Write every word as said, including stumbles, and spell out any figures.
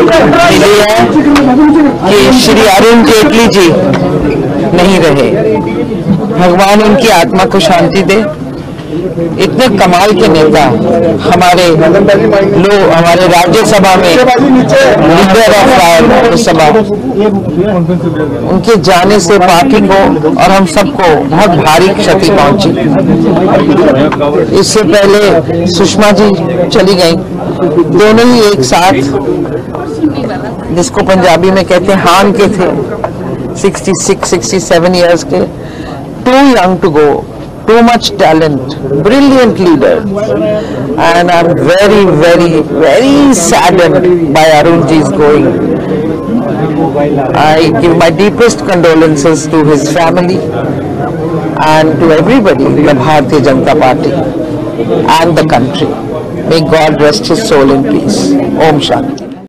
मिली है कि श्री अरुण जेटली जी नहीं रहे। भगवान उनकी आत्मा को शांति दे। इतने कमाल के नेता हमारे लोग, हमारे राज्यसभा में लीडर ऑफ राज्यसभा, उनके जाने से पार्टी को और हम सबको बहुत भारी क्षति पहुंची। इससे पहले सुषमा जी चली गई, दोनों ही एक साथ, जिसको पंजाबी में कहते हैं हान के थे, छियासठ सड़सठ इयर्स के, too young to go, too much talent, brilliant leader, and I'm very, very, very saddened by Arun ji's going. I give my deepest condolences to his family and to everybody in the Bharatiya Janata Party and the country. May God rest his soul in peace. Om Shanti.